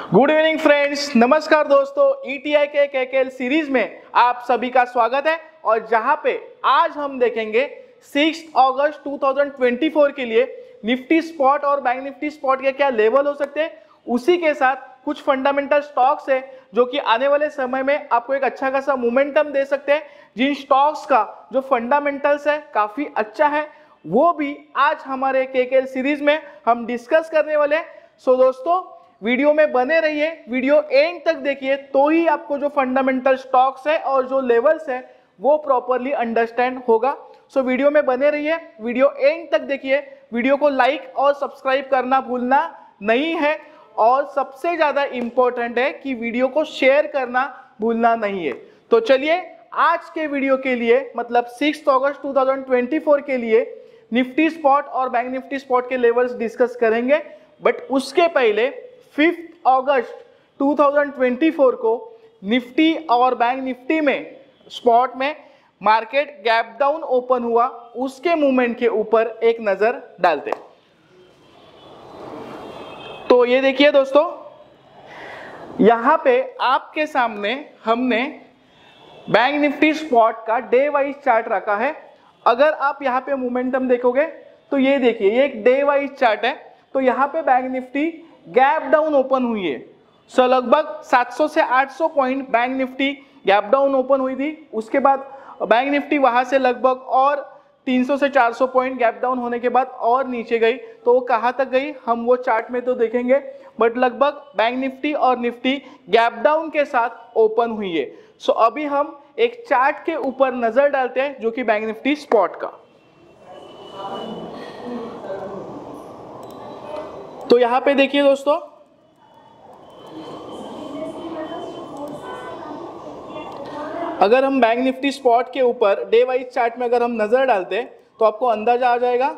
Good evening friends, नमस्कार दोस्तों। ETI के केकेएल सीरीज में आप सभी का स्वागत है। और जहां पे आज हम देखेंगे 6 अगस्त 2024 के लिए निफ्टी स्पॉट और बैंक निफ्टी स्पॉट के क्या लेवल हो सकते हैं, उसी के साथ कुछ फंडामेंटल स्टॉक्स है जो कि आने वाले समय में आपको एक अच्छा खासा मोमेंटम दे सकते हैं। जिन स्टॉक्स का जो फंडामेंटल्स है काफी अच्छा है, वो भी आज हमारे केकेएल सीरीज में हम डिस्कस करने वाले हैं। सो दोस्तों, वीडियो में बने रहिए, वीडियो एंड तक देखिए तो ही आपको जो फंडामेंटल स्टॉक्स है और जो लेवल्स है वो प्रॉपरली अंडरस्टैंड होगा। सो वीडियो में बने रहिए, वीडियो एंड तक देखिए। वीडियो को लाइक और सब्सक्राइब करना भूलना नहीं है, और सबसे ज्यादा इंपॉर्टेंट है कि वीडियो को शेयर करना भूलना नहीं है। तो चलिए आज के वीडियो के लिए, मतलब 6 अगस्त 2024 के लिए निफ्टी स्पॉट और बैंक निफ्टी स्पॉट के लेवल्स डिस्कस करेंगे। बट उसके पहले 5 अगस्त 2024 को निफ्टी और बैंक निफ्टी में स्पॉट में मार्केट गैप डाउन ओपन हुआ, उसके मूवमेंट के ऊपर एक नजर डालते। तो ये देखिए दोस्तों, यहां पे आपके सामने हमने बैंक निफ्टी स्पॉट का डे वाइज चार्ट रखा है। अगर आप यहां पे मोमेंटम देखोगे तो ये देखिए, ये एक डे वाइज चार्ट है। तो यहां पे bank Nifty gap down open हुई है। सो लगभग 700 से 800 point bank Nifty gap down open हुई थी। उसके बाद बैंक निफ्टी वहां से लगभग और 300 से 400 पॉइंट गैप डाउन होने के बाद और नीचे गई। तो वो कहां तक गई हम वो चार्ट में तो देखेंगे, बट लगभग बैंक निफ्टी और निफ्टी गैप डाउन के साथ ओपन हुई है। सो अभी हम एक चार्ट के ऊपर नजर डालते हैं जो कि बैंक निफ्टी स्पॉट का। तो यहां पे देखिए दोस्तों, अगर हम बैंक निफ्टी स्पॉट के ऊपर डे वाइज चार्ट में अगर हम नजर डालते हैं तो आपको अंदाजा आ जाएगा।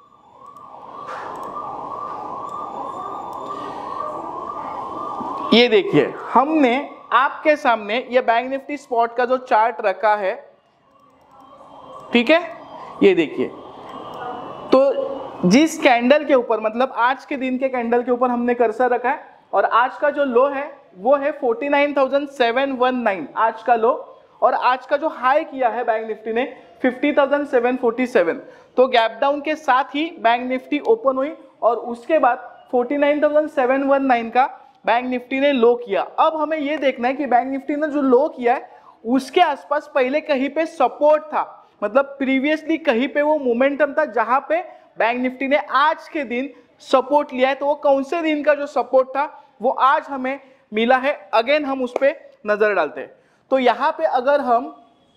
ये देखिए, हमने आपके सामने ये बैंक निफ्टी स्पॉट का जो चार्ट रखा है, ठीक है, ये देखिए। तो जिस कैंडल के ऊपर, मतलब आज के दिन के कैंडल के ऊपर हमने कर्सर रखा है, और आज का जो लो है वो है 49,719 आज का लो, और आज का जो हाई किया है बैंक निफ्टी ने 50,747। तो गैप डाउन के साथ ही बैंक निफ्टी ओपन हुई, और उसके बाद 49,719 का बैंक निफ्टी ने लो किया। अब हमें ये देखना है कि बैंक निफ्टी ने जो लो किया है उसके आसपास पहले कहीं पे सपोर्ट था, मतलब प्रीवियसली कहीं पे वो मोमेंटम था जहां पे बैंक निफ्टी ने आज के दिन सपोर्ट लिया है। तो वो कौन से दिन का जो सपोर्ट था वो आज हमें मिला है। अगेन हम उस पे नजर डालते हैं। तो यहां पे अगर हम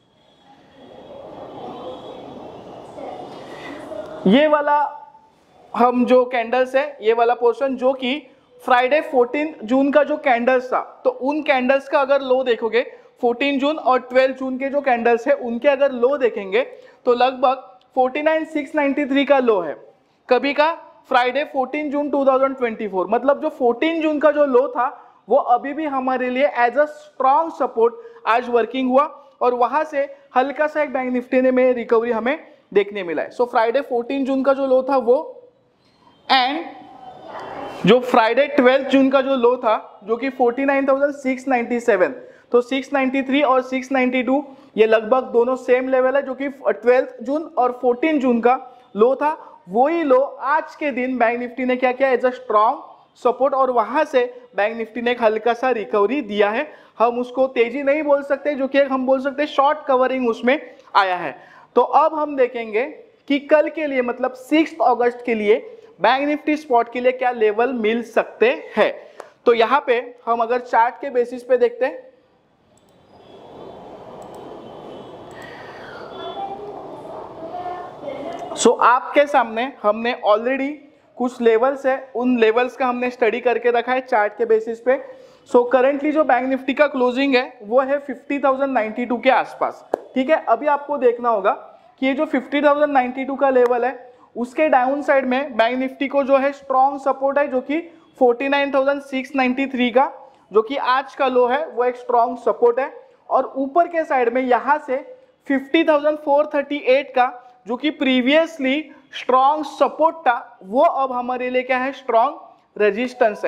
ये वाला हम जो कैंडल्स है, ये वाला पोर्शन जो कि फ्राइडे 14 जून का जो कैंडल्स था, तो उन कैंडल्स का अगर लो देखोगे 14 जून और 12 जून के जो कैंडल्स है उनके अगर लो देखेंगे तो लगभग 49,693 का लो है कभी का फ्राइडे 14 जून 2024। मतलब जो 14 जून का जो लो था वो अभी भी हमारे लिए एज अ स्ट्रॉन्ग सपोर्ट आज वर्किंग हुआ, और वहां से हल्का सा एक बैंक निफ्टी में रिकवरी हमें देखने मिला है। सो फ्राइडे 14 जून का जो लो था वो, एंड जो फ्राइडे 12 जून का जो लो था जो कि 49,697, तो 693 और 692 ये लगभग दोनों सेम लेवल है, जो कि 12 जून और 14 जून का लो था। वही लो आज के दिन बैंक निफ्टी ने क्या किया, एज अ स्ट्रॉन्ग सपोर्ट, और वहां से बैंक निफ्टी ने एक हल्का सा रिकवरी दिया है। हम उसको तेजी नहीं बोल सकते, जो कि हम बोल सकते शॉर्ट कवरिंग उसमें आया है। तो अब हम देखेंगे कि कल के लिए, मतलब 6 अगस्त के लिए बैंक निफ्टी स्पॉट के लिए क्या लेवल मिल सकते हैं। तो यहां पे हम अगर चार्ट के बेसिस पे देखते हैं, सो आपके सामने हमने ऑलरेडी कुछ लेवल्स है, उन लेवल्स का हमने स्टडी करके रखा है चार्ट के बेसिस पे। सो करंटली जो बैंक निफ्टी का क्लोजिंग है वो है 50,092 के आसपास, ठीक है। अभी आपको देखना होगा कि ये जो 50,092 का लेवल है उसके डाउन साइड में बैंक निफ्टी को जो है स्ट्रॉन्ग सपोर्ट है, जो कि 49,693 का, जो कि आज का लो है, वो एक स्ट्रॉन्ग सपोर्ट है। और ऊपर के साइड में यहां से 50,438 का, जो कि प्रीवियसली स्ट्रॉन्ग सपोर्ट था, वो अब हमारे लिए क्या है, स्ट्रॉन्ग रेजिस्टेंस है।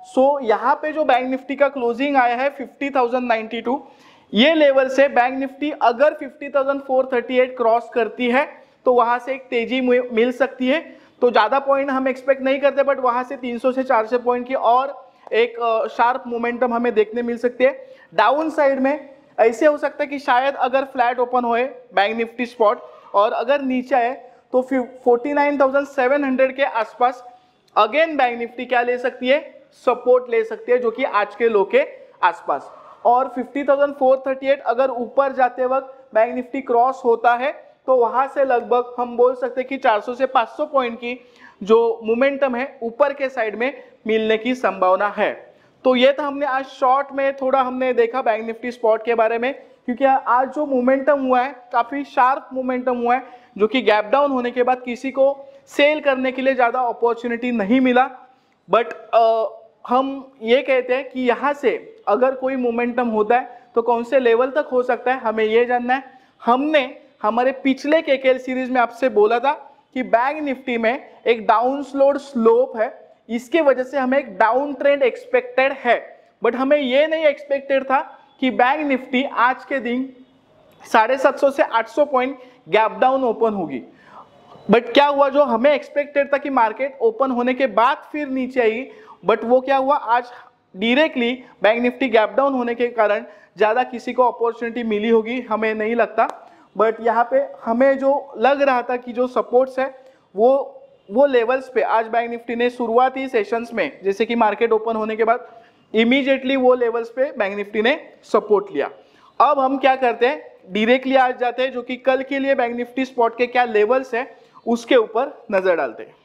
सो यहाँ पे जो बैंक निफ्टी का क्लोजिंग आया है 50,092, ये लेवल से बैंक निफ्टी अगर 50,438 क्रॉस करती है तो वहां से एक तेजी मिल सकती है। तो ज्यादा पॉइंट हम एक्सपेक्ट नहीं करते, बट वहां से 300 से 400 पॉइंट की और एक शार्प मोमेंटम हमें देखने मिल सकती है। डाउन साइड में ऐसे हो सकता है कि शायद अगर फ्लैट ओपन होए बैंक निफ्टी स्पॉट और अगर नीचे आए तो 49,700 के आसपास अगेन बैंक निफ्टी क्या ले सकती है, सपोर्ट ले सकती है, जो कि आज के लो के आसपास। और 50,438 अगर ऊपर जाते वक्त बैंक निफ्टी क्रॉस होता है तो वहां से लगभग हम बोल सकते हैं कि 400 से 500 पॉइंट की जो मोमेंटम है ऊपर के साइड में मिलने की संभावना है। तो ये था हमने आज शॉर्ट में थोड़ा हमने देखा बैंक निफ्टी स्पॉट के बारे में, क्योंकि आज जो मोमेंटम हुआ है काफी शार्प मोमेंटम हुआ है, जो कि गैप डाउन होने के बाद किसी को सेल करने के लिए ज्यादा अपॉर्चुनिटी नहीं मिला। बट हम ये कहते हैं कि यहाँ से अगर कोई मोमेंटम होता है तो कौन से लेवल तक हो सकता है, हमें ये जानना है। हमने हमारे पिछले केकेएल सीरीज में आपसे बोला था कि बैंक निफ्टी में एक डाउन स्लोप है, इसके वजह से हमें एक डाउन ट्रेंड एक्सपेक्टेड है। बट हमें ये नहीं एक्सपेक्टेड था कि बैंक निफ्टी आज के दिन 750 से 800 पॉइंट गैप डाउन ओपन होगी। बट क्या हुआ, जो हमें एक्सपेक्टेड था कि मार्केट ओपन होने के बाद फिर नीचे आएगी, बट वो क्या हुआ, आज directly bank Nifty gap down होने के कारण ज्यादा किसी को अपॉर्चुनिटी मिली होगी, हमें नहीं लगता। बट यहाँ पे हमें जो लग रहा था कि जो सपोर्ट्स है वो लेवल्स पे आज बैंक निफ्टी ने शुरुआती सेशंस में, जैसे कि मार्केट ओपन होने के बाद इमीडिएटली वो लेवल्स पे बैंक निफ्टी ने सपोर्ट लिया। अब हम क्या करते हैं, डायरेक्टली आज जाते हैं जो कि कल के लिए बैंक निफ्टी स्पॉट के क्या लेवल्स है उसके ऊपर नजर डालते हैं।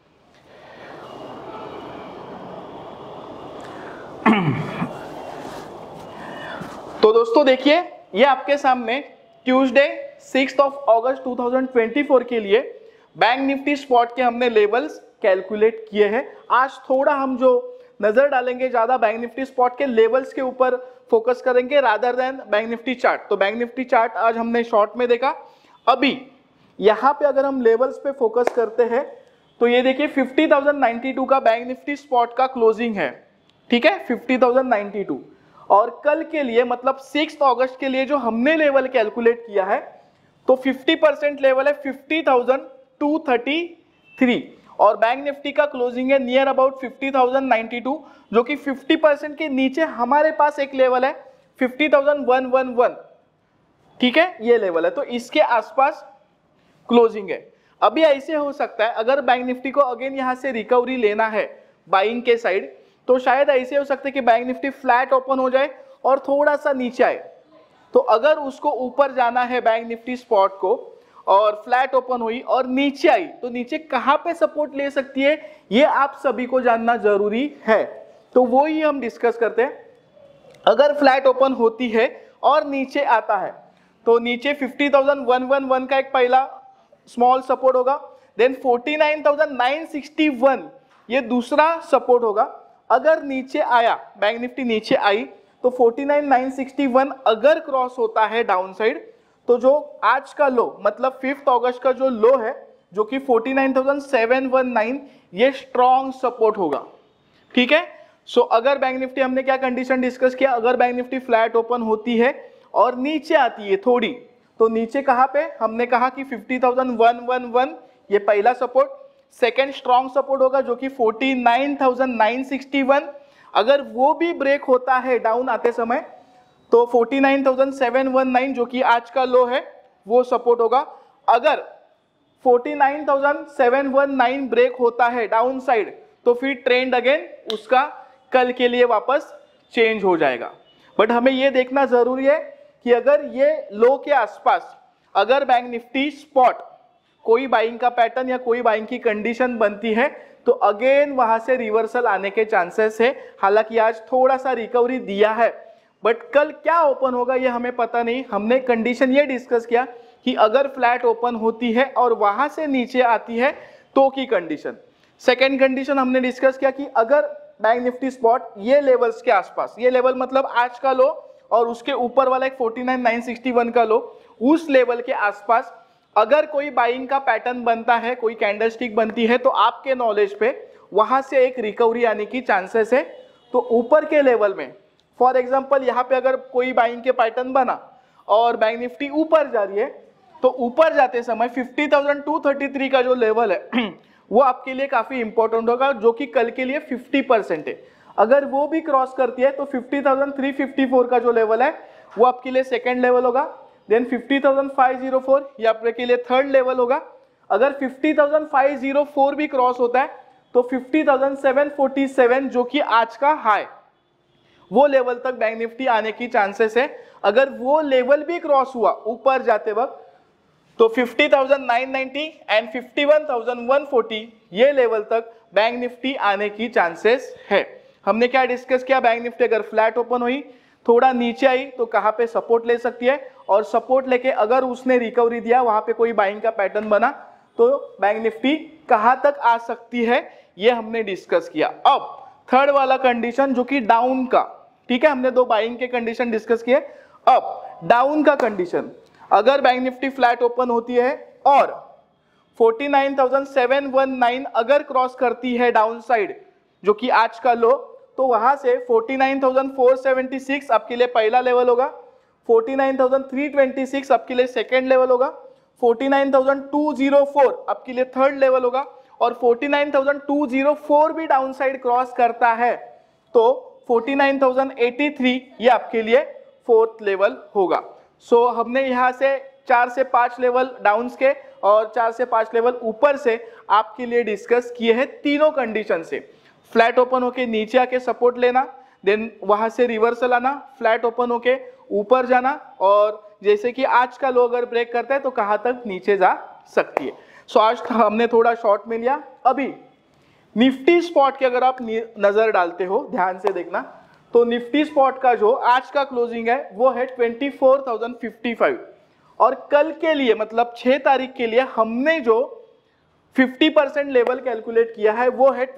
तो दोस्तों देखिए, ये आपके सामने ट्यूसडे 6 अगस्त 2024 के लिए बैंक निफ्टी स्पॉट के हमने लेवल्स कैलकुलेट किए हैं। आज थोड़ा हम जो नजर डालेंगे ज्यादा बैंक निफ्टी स्पॉट के लेवल्स के ऊपर फोकस करेंगे rather than bank Nifty chart. तो बैंक निफ्टी चार्ट आज हमने शॉर्ट में देखा। अभी यहाँ पे अगर हम लेवल्स पे फोकस करते हैं तो ये देखिए 50,092 का बैंक निफ्टी स्पॉट का क्लोजिंग है, ठीक है, 50,092। और कल के लिए मतलब 6 अगस्त के लिए जो हमने लेवल कैलकुलेट किया है तो 50% लेवल है 50,233 और बैंक निफ्टी का क्लोजिंग है नियर अबाउट 50,092, जो कि 50% के नीचे हमारे पास एक लेवल है 50,111, ठीक है, ये लेवल है। तो इसके आसपास क्लोजिंग है। अभी ऐसे हो सकता है अगर बैंक निफ्टी को अगेन यहां से रिकवरी लेना है बाइंग के साइड, तो शायद ऐसे हो सकता है कि बैंक निफ्टी फ्लैट ओपन हो जाए और थोड़ा सा नीचे आए। तो अगर उसको ऊपर जाना है बैंक निफ्टी स्पॉट को और फ्लैट ओपन हुई और नीचे आई तो नीचे कहां पे सपोर्ट ले सकती है, ये आप सभी को जानना जरूरी है। तो वो ही हम डिस्कस करते हैं। अगर फ्लैट ओपन होती है और नीचे आता है तो नीचे 50,111 का एक पहला स्मॉल सपोर्ट होगा, देन 49,961 ये दूसरा सपोर्ट होगा। अगर नीचे आया, बैंक निफ्टी नीचे आई तो 49,961 अगर क्रॉस होता है डाउन साइड तो जो आज का लो मतलब 5 अगस्त का जो लो है जो कि 49,719 ये स्ट्रॉन्ग सपोर्ट होगा, ठीक है। सो अगर बैंक निफ्टी, हमने क्या कंडीशन डिस्कस किया, अगर बैंक निफ्टी फ्लैट ओपन होती है और नीचे आती है थोड़ी, तो नीचे कहां पे, हमने कहा कि 50,111 ये पहला सपोर्ट। सेकेंड स्ट्रॉन्ग सपोर्ट होगा जो कि 49,961, अगर वो भी ब्रेक होता है डाउन आते समय तो 49,719 जो कि आज का लो है वो सपोर्ट होगा। अगर 49,719 ब्रेक होता है डाउन साइड तो फिर ट्रेंड अगेन उसका कल के लिए वापस चेंज हो जाएगा। बट हमें ये देखना जरूरी है कि अगर ये लो के आसपास अगर बैंक निफ्टी स्पॉट कोई बाइंग का पैटर्न या कोई बाइंग की कंडीशन बनती है तो अगेन वहां से रिवर्सल आने के चांसेस है। हालांकि आज थोड़ा सा रिकवरी दिया है बट कल क्या ओपन होगा ये हमें पता नहीं। हमने कंडीशन ये डिस्कस किया कि अगर फ्लैट ओपन होती है और वहां से नीचे आती है तो की कंडीशन। सेकेंड कंडीशन हमने डिस्कस किया कि अगर बैंक निफ्टी स्पॉट ये लेवल्स के आसपास, ये लेवल मतलब आज का लो और उसके ऊपर वाला एक 49,961 का लो, उस लेवल के आसपास अगर कोई बाइंग का पैटर्न बनता है, कोई कैंडलस्टिक बनती है तो आपके नॉलेज पे वहां से एक रिकवरी आने की चांसेस है तो ऊपर के लेवल में फॉर एग्जांपल यहाँ पे अगर कोई बाइंग के पैटर्न बना और बैंक निफ्टी ऊपर जा रही है, तो ऊपर जाते समय 50,233 का जो लेवल है वो आपके लिए काफी इंपॉर्टेंट होगा, जो कि कल के लिए 50% है। अगर वो भी क्रॉस करती है तो 50,354 का जो लेवल है वो आपके लिए सेकेंड लेवल होगा। देन 50,504 ये आपके लिए थर्ड लेवल होगा। अगर 50,504 भी क्रॉस होता है तो 50,747 जो कि आज का हाई, वो लेवल तक बैंक निफ्टी आने की चांसेस है। अगर वो लेवल भी क्रॉस हुआ ऊपर जाते वक्त तो 50,990 एंड 51,140 ये लेवल तक बैंक निफ्टी आने की चांसेस है। हमने क्या डिस्कस किया, बैंक निफ्टी अगर फ्लैट ओपन हुई, थोड़ा नीचे आई तो कहाँ पे सपोर्ट ले सकती है, और सपोर्ट लेके अगर उसने रिकवरी दिया, वहां पे कोई बाइंग का पैटर्न बना, तो बैंक निफ्टी कहाँ तक आ सकती है, ये हमने डिस्कस किया। अब थर्ड वाला कंडीशन जो कि डाउन का, ठीक है, हमने दो बाइंग के कंडीशन डिस्कस किए। अब डाउन का कंडीशन, अगर बैंक निफ्टी फ्लैट ओपन होती है और 49,719 अगर क्रॉस करती है डाउन साइड जो कि आज का लो, तो वहां से 49,476 आपके लिए पहला लेवल होगा, 49,326 आपके लिए सेकेंड लेवल होगा, 49,204 आपके लिए थर्ड लेवल होगा, और 49,204 भी डाउन साइड क्रॉस करता है तो 49,083 ये आपके लिए फोर्थ लेवल होगा। सो हमने यहाँ से 4 से 5 लेवल डाउन के और 4 से 5 लेवल ऊपर से आपके लिए डिस्कस किए हैं तीनों कंडीशन से। फ्लैट ओपन होके नीचे आके सपोर्ट लेना, देन वहां से रिवर्सल आना, फ्लैट ओपन होके ऊपर जाना, और जैसे कि आज का लो अगर ब्रेक करता है तो कहां तक नीचे जा सकती है। सो आज हमने थोड़ा शॉर्ट में लिया। अभी निफ्टी स्पॉट की अगर आप नजर डालते हो, ध्यान से देखना, तो निफ्टी स्पॉट का जो आज का क्लोजिंग है वो है 24,055, और कल के लिए मतलब 6 तारीख के लिए हमने जो 50% लेवल कैलकुलेट किया है वो है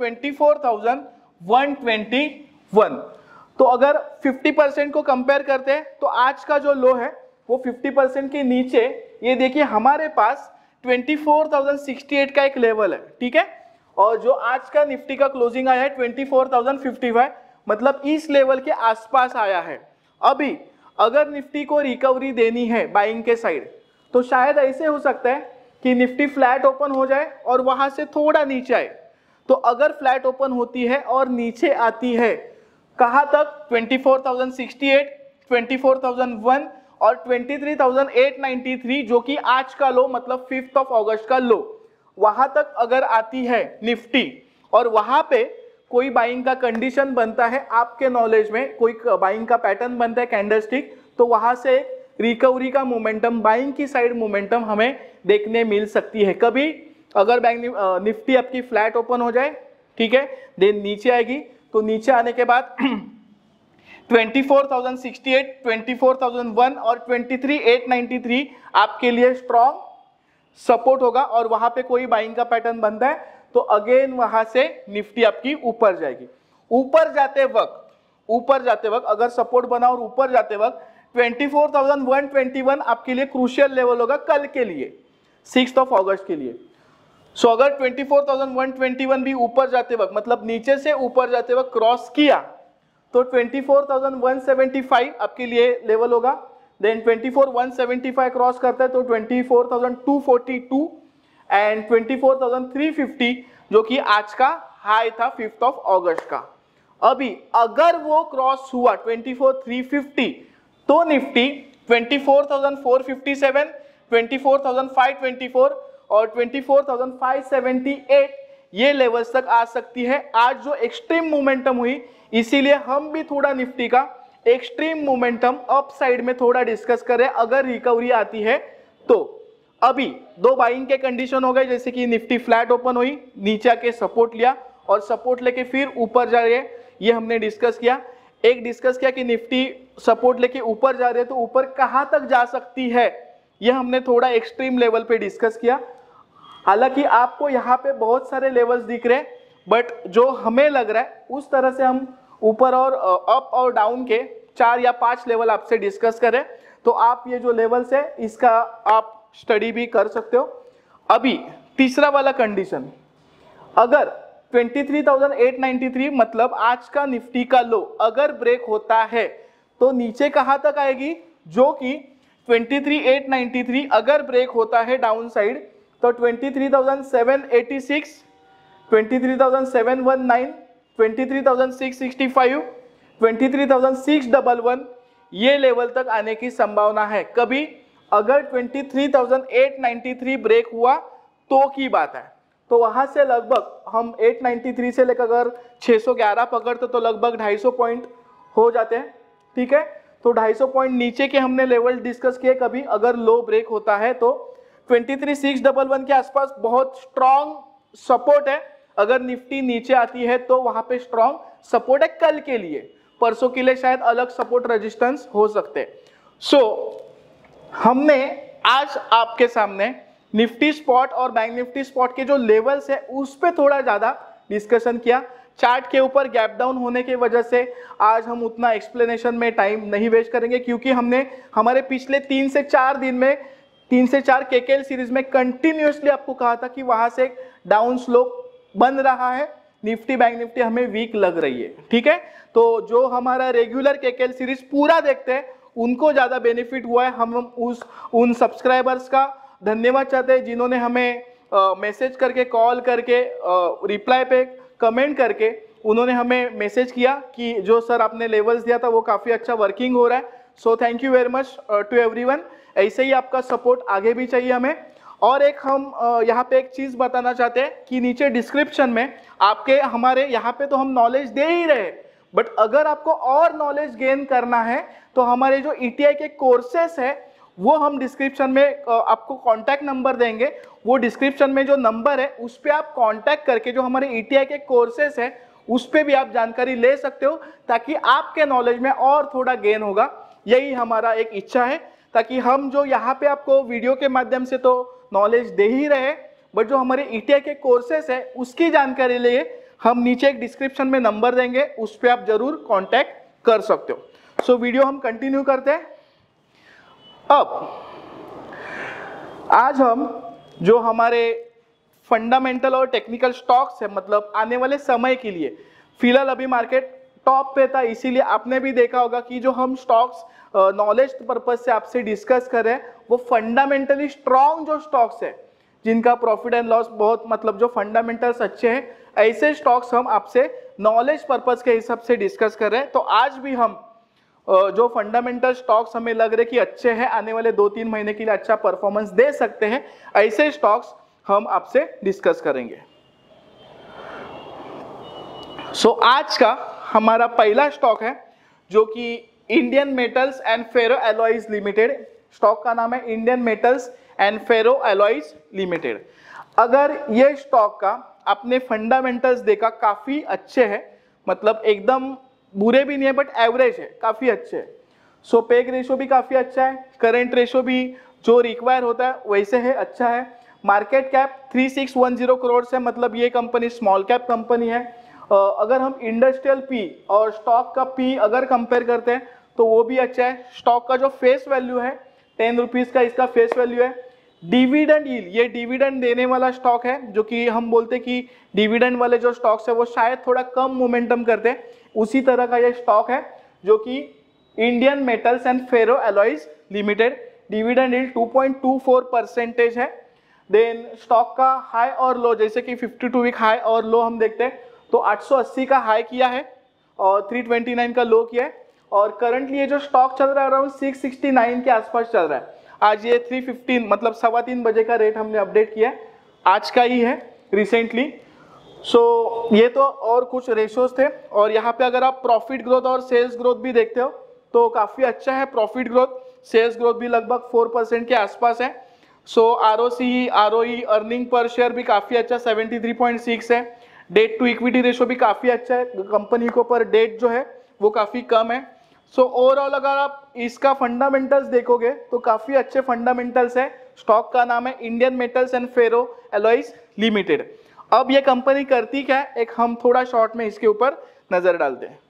24,121। तो अगर 50% को कंपेयर करते हैं तो आज का जो लो है वो 50% के नीचे, ये देखिए हमारे पास 24,068 का एक लेवल है, ठीक है, और जो आज का निफ्टी का क्लोजिंग आया है 24,055, मतलब इस लेवल के आसपास आया है। अभी अगर निफ्टी को रिकवरी देनी है बाइंग के साइड, तो शायद ऐसे हो सकता है कि निफ्टी फ्लैट ओपन हो जाए और वहां से थोड़ा नीचे आए। तो अगर फ्लैट ओपन होती है और नीचे आती है कहां तक, 24,068, 24,001 और 23,893 जो कि आज का लो मतलब 5 अगस्त का लो, वहां तक अगर आती है निफ्टी और वहां पे कोई बाइंग का कंडीशन बनता है, आपके नॉलेज में कोई बाइंग का पैटर्न बनता है कैंडलस्टिक, तो वहां से रिकवरी का मोमेंटम, बाइंग की साइड मोमेंटम हमें देखने मिल सकती है। कभी अगर बैंक निफ्टी आपकी फ्लैट ओपन हो जाए, ठीक है, देन नीचे आएगी, तो नीचे आने के बाद 24,068, 24,001 और 23,893 आपके लिए स्ट्रॉन्ग सपोर्ट होगा, और वहां पे कोई बाइंग का पैटर्न बनता है तो अगेन वहां से निफ्टी आपकी ऊपर जाएगी। ऊपर जाते वक्त अगर सपोर्ट बना और ऊपर जाते वक्त 24,121 आपके लिए क्रूशियल लेवल होगा कल के लिए, 6 अगस्त के लिए। सो अगर 24,121 भी ऊपर जाते वक्त मतलब नीचे से ऊपर जाते वक्त क्रॉस किया तो 24,175 आपके लिए लेवल होगा। देन 24,175 क्रॉस करता है तो 24,242 एंड 24,350 जो कि आज का हाई था 5 अगस्त का। अभी अगर वो क्रॉस हुआ 24,350 तो निफ्टी 24,457, 24,524 और 24,578 ये लेवल्स तक आ सकती है। आज जो एक्सट्रीम मोमेंटम हुई, इसीलिए हम भी थोड़ा निफ्टी का एक्सट्रीम मोमेंटम अप साइड में थोड़ा डिस्कस करें। अगर रिकवरी आती है तो अभी दो बाइंग के कंडीशन हो गए, जैसे कि निफ्टी फ्लैट ओपन हुई, नीचे आके सपोर्ट लिया और सपोर्ट लेके फिर ऊपर जा रही है, ये हमने डिस्कस किया। एक डिस्कस किया कि निफ्टी सपोर्ट लेके ऊपर जा रही है तो ऊपर कहां तक जा सकती है, यह हमने थोड़ा एक्सट्रीम लेवल पे डिस्कस किया। हालांकि आपको यहाँ पे बहुत सारे लेवल्स दिख रहे हैं, बट जो हमें लग रहा है उस तरह से हम ऊपर और अप और डाउन के 4 या 5 लेवल आपसे डिस्कस करें, तो आप ये जो लेवल्स है इसका आप स्टडी भी कर सकते हो। अभी तीसरा वाला कंडीशन, अगर 23,893 मतलब आज का निफ्टी का लो अगर ब्रेक होता है तो नीचे कहां तक आएगी, जो कि 23,893 अगर ब्रेक होता है डाउन साइड तो 23,786, 23,719, 23,665, 23,611 ये लेवल तक आने की संभावना है। कभी अगर 23,893 ब्रेक हुआ तो की बात है, तो वहां से लगभग हम 893 से लेकर अगर 611 पकड़ते तो लगभग 250 पॉइंट हो जाते हैं। ठीक है, तो 250 पॉइंट नीचे के हमने लेवल डिस्कस किए। कभी अगर लो ब्रेक होता है तो 23,611 के आसपास बहुत स्ट्रॉन्ग सपोर्ट है। अगर निफ्टी नीचे आती है तो वहां पे स्ट्रॉन्ग सपोर्ट है कल के लिए, परसों के लिए शायद अलग सपोर्ट रेजिस्टेंस हो सकते। सो हमने आज आपके सामने निफ्टी स्पॉट और बैंक निफ्टी स्पॉट के जो लेवल्स है उस पे थोड़ा ज्यादा डिस्कशन किया। चार्ट के ऊपर गैप डाउन होने की वजह से आज हम उतना एक्सप्लेनेशन में टाइम नहीं वेस्ट करेंगे, क्योंकि हमने हमारे पिछले 3 से 4 दिन में 3 से 4 केकेएल सीरीज में कंटिन्यूसली आपको कहा था कि वहां से डाउन स्लोप बन रहा है, निफ्टी बैंक निफ्टी हमें वीक लग रही है। ठीक है, तो जो हमारा रेगुलर केकेएल सीरीज पूरा देखते हैं उनको ज्यादा बेनिफिट हुआ है। हम उन सब्सक्राइबर्स का धन्यवाद चाहते हैं जिन्होंने हमें मैसेज करके, कॉल करके, रिप्लाई पे कमेंट करके उन्होंने हमें मैसेज किया कि जो सर आपने लेवल्स दिया था वो काफी अच्छा वर्किंग हो रहा है। So thank you very much to everyone. ऐसे ही आपका सपोर्ट आगे भी चाहिए हमें। और एक हम यहाँ पे एक चीज बताना चाहते हैं कि नीचे डिस्क्रिप्शन में आपके हमारे यहाँ पे तो हम नॉलेज दे ही रहे, बट अगर आपको और नॉलेज गेन करना है तो हमारे जो ईटीआई के कोर्सेस है वो हम डिस्क्रिप्शन में आपको कांटेक्ट नंबर देंगे। वो डिस्क्रिप्शन में जो नंबर है उस पर आप कांटेक्ट करके जो हमारे ईटीआई के कोर्सेस है उस पर भी आप जानकारी ले सकते हो, ताकि आपके नॉलेज में और थोड़ा गेन होगा। यही हमारा एक इच्छा है, ताकि हम जो यहाँ पे आपको वीडियो के माध्यम से तो नॉलेज दे ही रहे, बट जो हमारे ईटीआई के कोर्सेस है उसकी जानकारी लिए हम नीचे एक डिस्क्रिप्शन में नंबर देंगे, उस पर आप जरूर कांटेक्ट कर सकते हो। सो वीडियो हम कंटिन्यू करते हैं। अब आज हम जो हमारे फंडामेंटल और टेक्निकल स्टॉक्स है, मतलब आने वाले समय के लिए, फिलहाल अभी मार्केट टॉप पे था, इसीलिए आपने भी देखा होगा कि जो हम स्टॉक्स नॉलेज पर्पज से आपसे डिस्कस कर रहे हैं वो फंडामेंटली स्ट्रॉन्ग जो स्टॉक्स है जिनका प्रॉफिट एंड लॉस बहुत, मतलब जो फंडामेंटल्स अच्छे हैं, ऐसे स्टॉक्स हम आपसे नॉलेज पर्पज के हिसाब से डिस्कस कर रहे हैं। तो आज भी हम जो फंडामेंटल स्टॉक्स हमें लग रहे कि अच्छे हैं, आने वाले 2-3 महीने के लिए अच्छा परफॉर्मेंस दे सकते हैं, ऐसे स्टॉक्स हम आपसे डिस्कस करेंगे। सो आज का हमारा पहला स्टॉक है जो कि Indian Metals and Ferro Alloys Limited. Stock का नाम है Indian Metals and Ferro Alloys Limited. अगर ये स्टॉक का आपने फंडामेंटल्स देखा काफी अच्छे हैं, मतलब एकदम बुरे भी नहीं है बट एवरेज है, काफी अच्छे है। सो पेग रेशो भी काफी अच्छा है, करंट रेशो भी जो रिक्वायर होता है वैसे है, अच्छा है। मार्केट कैप 3610 करोड़ से, मतलब ये कंपनी स्मॉल कैप कंपनी है। अगर हम इंडस्ट्रियल पी और स्टॉक का पी अगर कंपेयर करते हैं तो वो भी अच्छा है। स्टॉक का जो फेस वैल्यू है 10 रुपीज का इसका फेस वैल्यू है। डिविडेंड यील्ड, ये डिविडेंड देने वाला स्टॉक है, जो कि हम बोलते हैं कि डिविडेंड वाले जो स्टॉक्स है वो शायद थोड़ा कम मोमेंटम करते हैं, उसी तरह का ये स्टॉक है जो कि Indian Metals and Ferro Alloys Limited. Dividend yield 2.24% है। देन स्टॉक का हाई और लो, जैसे कि 52 वीक हाई और लो हम देखते हैं तो 880 का हाई किया है और 329 का लो किया है। और करंटली ये जो स्टॉक चल रहा है अराउंड 669 के आसपास चल रहा है। आज ये 315 मतलब 3:15 बजे का रेट हमने अपडेट किया है, आज का ही है रिसेंटली। सो ये तो और कुछ रेशोज थे। और यहाँ पे अगर आप प्रॉफिट ग्रोथ और सेल्स ग्रोथ भी देखते हो तो काफी अच्छा है। प्रॉफिट ग्रोथ, सेल्स ग्रोथ भी लगभग 4% के आसपास है। So ROC, ROE, earning per share भी काफी अच्छा 73.6 है। डेट टू इक्विटी रेशो भी काफी अच्छा है, कंपनी को पर डेट जो है वो काफी कम है। सो ओवरऑल अगर आप इसका फंडामेंटल्स देखोगे तो काफी अच्छे फंडामेंटल्स है। स्टॉक का नाम है Indian Metals and Ferro Alloys Limited. अब ये कंपनी करती क्या है, एक हम थोड़ा शॉर्ट में इसके ऊपर नजर डालते हैं।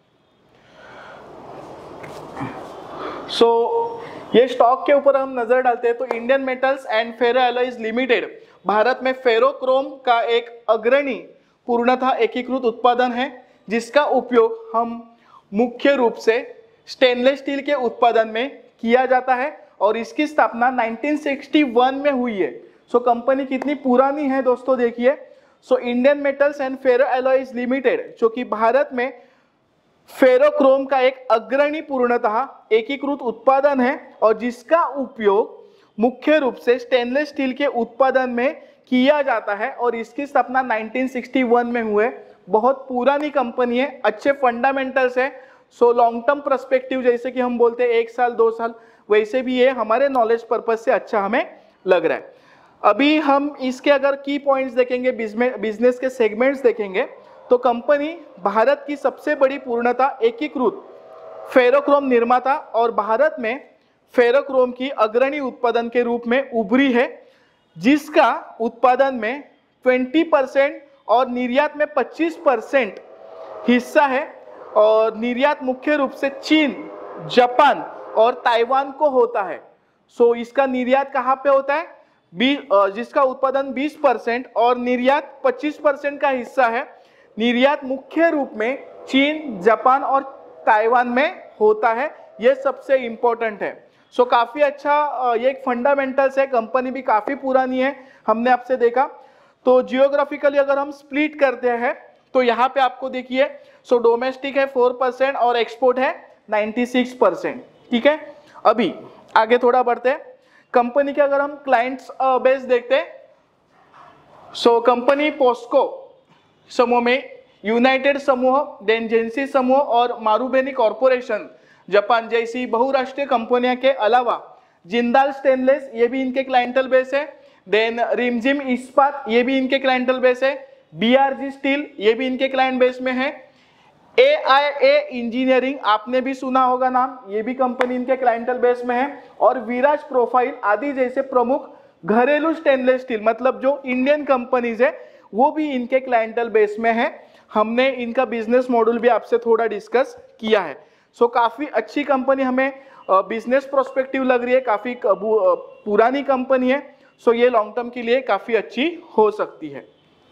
सो ये स्टॉक के ऊपर हम नजर डालते हैं तो Indian Metals and Ferro Alloys Limited Bharat में फेरोक्रोम का एक अग्रणी पूर्णतः एकीकृत उत्पादन है जिसका उपयोग हम मुख्य रूप से स्टेनलेस स्टील के उत्पादन में किया जाता है और इसकी स्थापना 1961 में हुई है। सो कंपनी कितनी पुरानी है दोस्तों देखिए। So Indian Metals and Ferro Alloys Limited जो कि भारत में फेरोक्रोम का एक अग्रणी पूर्णतः एकीकृत उत्पादन है और जिसका उपयोग मुख्य रूप से स्टेनलेस स्टील के उत्पादन में किया जाता है और इसकी स्थापना 1961 में हुए। बहुत पुरानी कंपनी है, अच्छे फंडामेंटल्स है। सो लॉन्ग टर्म पर्सपेक्टिव जैसे कि हम बोलते हैं 1 साल 2 साल, वैसे भी ये हमारे नॉलेज पर्पज से अच्छा हमें लग रहा है। अभी हम इसके अगर की पॉइंट्स देखेंगे, बिजनेस के सेगमेंट्स देखेंगे, तो कंपनी भारत की सबसे बड़ी पूर्णतः एकीकृत फेरोक्रोम निर्माता और भारत में फेरोक्रोम की अग्रणी उत्पादन के रूप में उभरी है, जिसका उत्पादन में 20% और निर्यात में 25% हिस्सा है और निर्यात मुख्य रूप से चीन, जापान और ताइवान को होता है। सो इसका निर्यात कहाँ पे होता है? जिसका उत्पादन 20% और निर्यात 25% का हिस्सा है। निर्यात मुख्य रूप में चीन, जापान और ताइवान में होता है। यह सबसे इंपॉर्टेंट है। सो काफी अच्छा ये एक फंडामेंटल्स है। कंपनी भी काफी पुरानी है, हमने आपसे देखा। तो जियोग्राफिकली अगर हम स्प्लिट करते हैं तो यहाँ पे आपको देखिए, सो डोमेस्टिक है 4% और एक्सपोर्ट है 96%। ठीक है, अभी आगे थोड़ा बढ़ते हैं। कंपनी के अगर हम क्लाइंट्स बेस देखते हैं, सो कंपनी पोस्को समूह में यूनाइटेड समूह, देन जेंसी समूह और मारुबेनी कॉर्पोरेशन जापान जैसी बहुराष्ट्रीय कंपनियों के अलावा जिंदाल स्टेनलेस ये भी इनके क्लाइंटल बेस है। देन रिमजिम इस्पात ये भी इनके क्लाइंटल बेस है। बीआरजी स्टील ये भी इनके क्लाइंट बेस में है। AIA इंजीनियरिंग आपने भी सुना होगा नाम, ये भी कंपनी इनके क्लाइंटल बेस में है। और विराज प्रोफाइल आदि जैसे प्रमुख घरेलू स्टेनलेस स्टील मतलब जो इंडियन कंपनीज है वो भी इनके क्लाइंटल बेस में है। हमने इनका बिजनेस मॉडल भी आपसे थोड़ा डिस्कस किया है। सो काफी अच्छी कंपनी हमें बिजनेस प्रोस्पेक्टिव लग रही है, काफी पुरानी कंपनी है। सो ये लॉन्ग टर्म के लिए काफी अच्छी हो सकती है।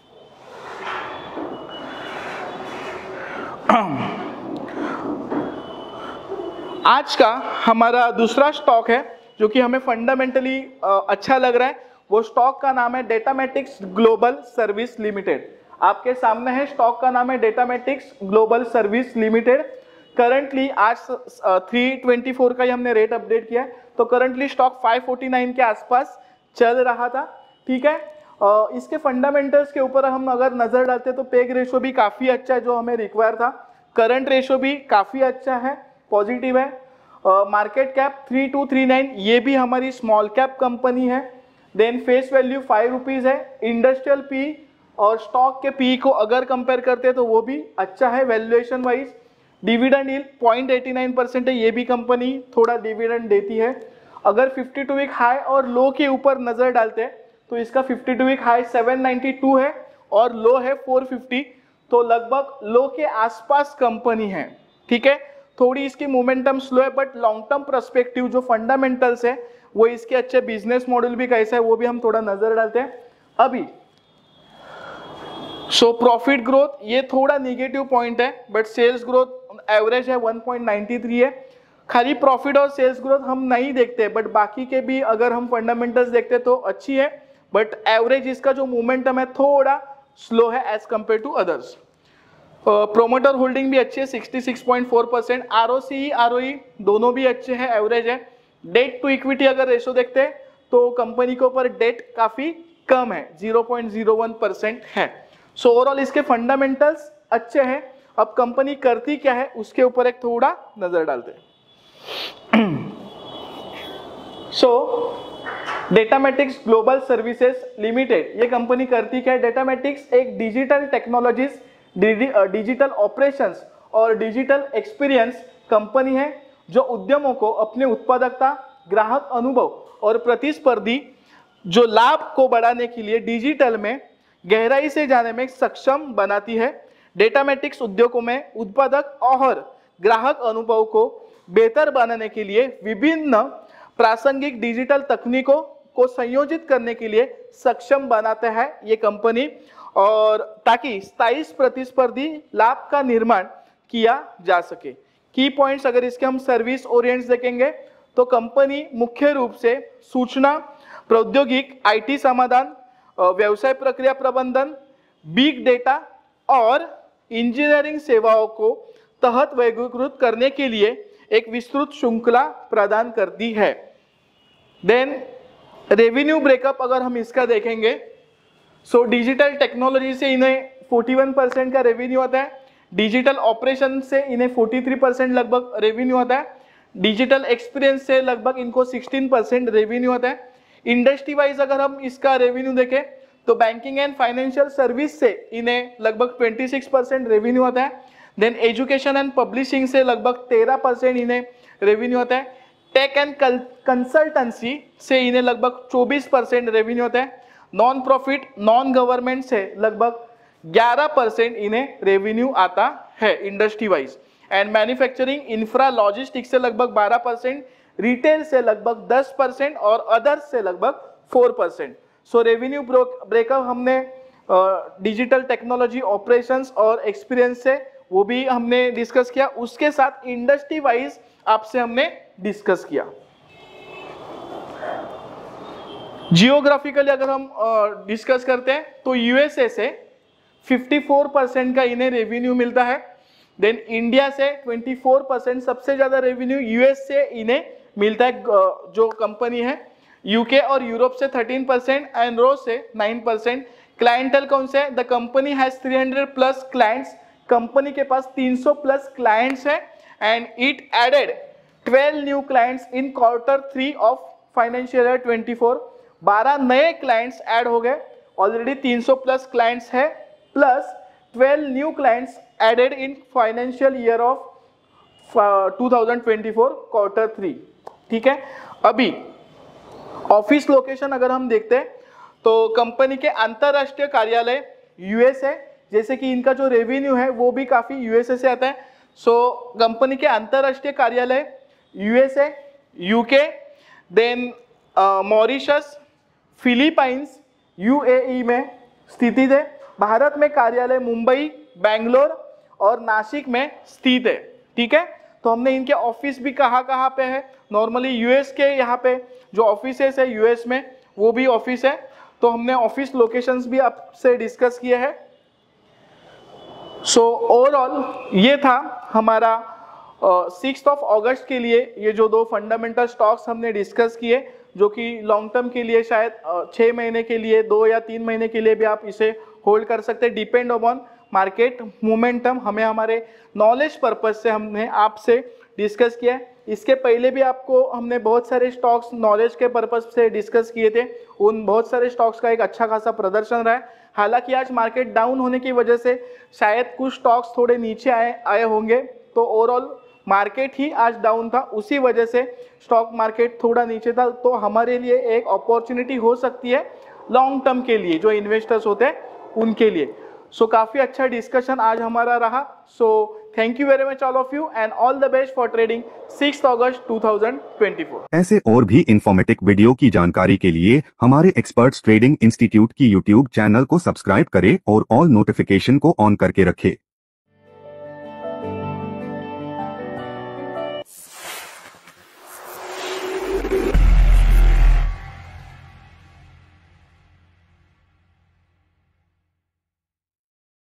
आज का हमारा दूसरा स्टॉक है जो कि हमें फंडामेंटली अच्छा लग रहा है। वो स्टॉक का नाम है डेटामेटिक्स ग्लोबल सर्विस लिमिटेड। आपके सामने है, स्टॉक का नाम है Datamatics Global Service Limited. Currently आज 324 का ही हमने रेट अपडेट किया है, तो करंटली स्टॉक 549 के आसपास चल रहा था। ठीक है, इसके फंडामेंटल्स के ऊपर हम अगर नजर डालते तो पेग रेशो भी काफी अच्छा है जो हमें रिक्वायर था। करंट रेशो भी काफी अच्छा है, पॉजिटिव है। मार्केट कैप 3239 ये भी हमारी स्मॉल कैप कंपनी है। देन फेस वैल्यू 5 रुपीज है। इंडस्ट्रियल पी और स्टॉक के पी को अगर कंपेयर करते हैं तो वो भी अच्छा है वैल्यूएशन वाइज। डिविडेंड यील्ड 0.89% है, ये भी कंपनी थोड़ा डिविडेंड देती है। अगर 52 वीक हाई और लो के ऊपर नजर डालते हैं तो इसका 52 वीक हाई 792 है और लो है 450, तो लगभग लो के आसपास कंपनी है। ठीक है, थोड़ी इसकी मोमेंटम स्लो है बट लॉन्ग टर्म पर्सपेक्टिव जो फंडामेंटल्स है वो इसके अच्छे बिजनेस मॉडल भी कैसा है वो भी हम थोड़ा नजर डालते हैं अभी। सो प्रॉफिट ग्रोथ ये थोड़ा निगेटिव पॉइंट है बट सेल्स ग्रोथ एवरेज है 1.93 है। खाली प्रॉफिट और सेल्स ग्रोथ हम नहीं देखते बट बाकी के भी अगर हम फंडामेंटल्स देखते तो अच्छी है, बट एवरेज इसका जो मोमेंटम है थोड़ा स्लो है as compare to others. Promoter holding भी अच्छी है 66.4%। ROCE ROE दोनों भी अच्छे हैं, एवरेज है। डेट टू इक्विटी अगर रेशो देखते हैं तो कंपनी के ऊपर डेट काफी कम है, 0.01% है। सो ओवरऑल इसके फंडामेंटल्स अच्छे हैं। अब कंपनी करती क्या है उसके ऊपर एक थोड़ा नजर डालते हैं। So Datamatics Global Services Limited ये कंपनी करती क्या है? डेटामेटिक्स एक डिजिटल टेक्नोलॉजीज, डिजिटल ऑपरेशंस और डिजिटल एक्सपीरियंस कंपनी है जो उद्यमों को अपने उत्पादकता, ग्राहक अनुभव और प्रतिस्पर्धी जो लाभ को बढ़ाने के लिए डिजिटल में गहराई से जाने में सक्षम बनाती है। डेटामेटिक्स उद्योगों में उत्पादक और ग्राहक अनुभव को बेहतर बनाने के लिए विभिन्न प्रासंगिक डिजिटल तकनीकों को संयोजित करने के लिए सक्षम बनाता है ये कंपनी। और ताकि स्थायी प्रतिस्पर्धी लाभ का निर्माण किया जा सके। की पॉइंट्स अगर इसके हम सर्विस ओरिएंट्स देखेंगे तो कंपनी मुख्य रूप से सूचना प्रौद्योगिक आईटी समाधान, व्यवसाय प्रक्रिया प्रबंधन, बिग डेटा और इंजीनियरिंग सेवाओं को तहत वर्गीकृत करने के लिए एक विस्तृत श्रृंखला प्रदान करती है। देन रेवेन्यू ब्रेकअप अगर हम इसका देखेंगे, सो डिजिटल टेक्नोलॉजी से इन्हें 41% का रेवेन्यू आता है, डिजिटल ऑपरेशन से इन्हें 43% लगभग रेवेन्यू आता है, डिजिटल एक्सपीरियंस से लगभग इनको 16% रेवेन्यू आता है। इंडस्ट्री वाइज अगर हम इसका रेवेन्यू देखें तो बैंकिंग एंड फाइनेंशियल सर्विस से इन्हें लगभग 26% रेवेन्यू आता है। देन एजुकेशन एंड पब्लिशिंग से लगभग 13% इन्हें रेवेन्यू आता है। टेक एंड कंसल्टेंसी से इन्हें लगभग 24% रेवेन्यू आता है। नॉन प्रॉफिट नॉन गवर्नमेंट से लगभग 11% इन्हें रेवेन्यू आता है industry wise. And manufacturing infra logistics से लगभग 12%, रिटेल से लगभग 10% और अदर्स से लगभग 4%। सो रेवेन्यू ब्रेकअप हमने डिजिटल टेक्नोलॉजी ऑपरेशंस और एक्सपीरियंस से वो भी हमने डिस्कस किया, उसके साथ इंडस्ट्री वाइज आपसे हमने डिस्कस किया। जियोग्राफिकली अगर हम डिस्कस करते हैं तो यूएसए से 54% का इन्हें रेवेन्यू मिलता है। देन इंडिया से 24%, सबसे ज्यादा रेवेन्यू यूएस से इन्हें मिलता है जो कंपनी है। यूके और यूरोप से 13% एंड रो से 9%। क्लाइंटल कौन से? The company has 300+ clients, company के पास 300+ क्लाइंट्स है and it added 12 new clients in Q3 of financial year 24। 12 नए क्लाइंट्स ऐड हो गए, ऑलरेडी 300+ क्लाइंट्स है plus 12 new clients added in financial year of 2024 Q3। ठीक है, अभी ऑफिस लोकेशन अगर हम देखते हैं तो कंपनी के अंतरराष्ट्रीय कार्यालय यूएस है, जैसे कि इनका जो रेवेन्यू है वो भी काफी यूएसए से आता है। सो कंपनी के अंतरराष्ट्रीय कार्यालय USA, UK, then Mauritius, Philippines, UAE में स्थित है। भारत में कार्यालय मुंबई, बेंगलोर और नासिक में स्थित है। ठीक है, तो हमने इनके ऑफिस भी कहाँ पे है, नॉर्मली यूएस के यहाँ पे जो ऑफिसेस है यूएस में वो भी ऑफिस है, तो हमने ऑफिस लोकेशंस भी आपसे डिस्कस किए हैं। सो ओवरऑल ये था हमारा 6 अगस्त के लिए ये जो 2 फंडामेंटल स्टॉक्स हमने डिस्कस किए, जो कि लॉन्ग टर्म के लिए शायद 6 महीने के लिए, 2 या 3 महीने के लिए भी आप इसे होल्ड कर सकते हैं, डिपेंड अपॉन मार्केट मोमेंटम। हमें हमारे नॉलेज पर्पज से हमने आपसे डिस्कस किया है। इसके पहले भी आपको हमने बहुत सारे स्टॉक्स नॉलेज के पर्पज से डिस्कस किए थे, उन बहुत सारे स्टॉक्स का एक अच्छा खासा प्रदर्शन रहा है। हालांकि आज मार्केट डाउन होने की वजह से शायद कुछ स्टॉक्स थोड़े नीचे आए होंगे, तो ओवरऑल मार्केट ही आज डाउन था, उसी वजह से स्टॉक मार्केट थोड़ा नीचे था। तो हमारे लिए एक अपॉर्चुनिटी हो सकती है लॉन्ग टर्म के लिए, जो इन्वेस्टर्स होते हैं उनके लिए। सो काफ़ी अच्छा डिस्कशन आज हमारा रहा। So thank you very much all of you and all the best for trading 6 August 2024। ऐसे और भी इंफॉर्मेटिव वीडियो की जानकारी के लिए हमारे एक्सपर्ट्स ट्रेडिंग इंस्टीट्यूट की यूट्यूब चैनल को सब्सक्राइब करें और ऑल नोटिफिकेशन को ऑन करके रखें।